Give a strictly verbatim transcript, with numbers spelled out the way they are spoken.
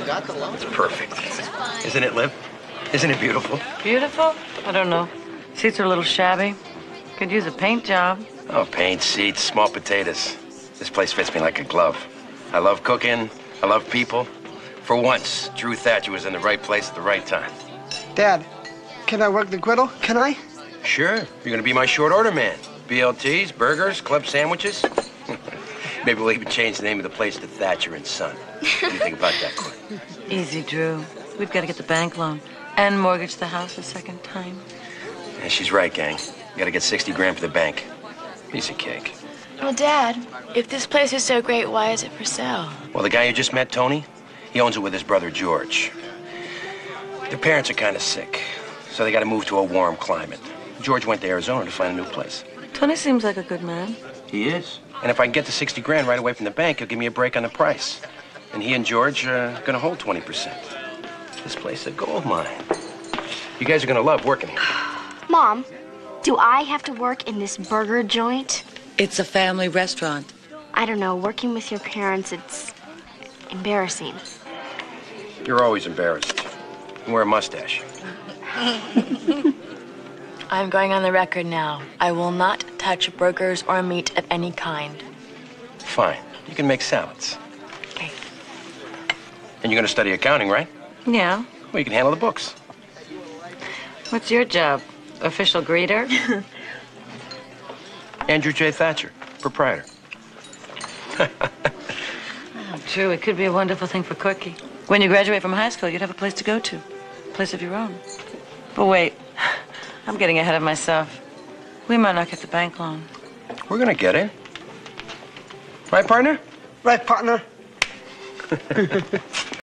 It's perfect. Isn't it, Liv? Isn't it beautiful? Beautiful? I don't know. Seats are a little shabby. Could use a paint job. Oh, paint, seats, small potatoes. This place fits me like a glove. I love cooking. I love people. For once, Drew Thatcher was in the right place at the right time. Dad, can I work the griddle? Can I? Sure. You're going to be my short order man. B L Ts, burgers, club sandwiches. Maybe we'll even change the name of the place to Thatcher and Son. What do you think about that, Court? Easy, Drew. We've got to get the bank loan and mortgage the house a second time. Yeah, she's right, gang. You got to get sixty grand for the bank. Piece of cake. Well, Dad, if this place is so great, why is it for sale? Well, the guy you just met, Tony, he owns it with his brother, George. Their parents are kind of sick, so they got to move to a warm climate. George went to Arizona to find a new place. Tony seems like a good man. He is. And if I can get the sixty grand right away from the bank, he'll give me a break on the price. And he and George are going to hold twenty percent. This place is a gold mine. You guys are going to love working here. Mom, do I have to work in this burger joint? It's a family restaurant. I don't know. Working with your parents, it's embarrassing. You're always embarrassed. You wear a mustache. I'm going on the record now. I will not touch burgers or meat of any kind. Fine. You can make salads. Okay. And you're going to study accounting, right? Yeah. Well, you can handle the books. What's your job? Official greeter? Andrew J. Thatcher, proprietor. Oh, true. It could be a wonderful thing for Corky. When you graduate from high school, you'd have a place to go to. A place of your own. But wait. I'm getting ahead of myself. We might not get the bank loan. We're going to get it. Right, partner? Right, partner.